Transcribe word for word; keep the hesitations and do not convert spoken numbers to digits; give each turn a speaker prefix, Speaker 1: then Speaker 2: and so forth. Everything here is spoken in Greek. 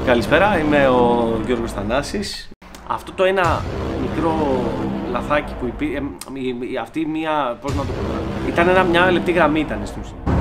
Speaker 1: Καλησπέρα, είμαι ο Γιώργος Θανάσης. Αυτό το ένα μικρό λαθάκι που υπήρχε, αυτή μία, πώς να το πω, ήταν ένα, μια λεπτή γραμμή ήταν στην ουσία.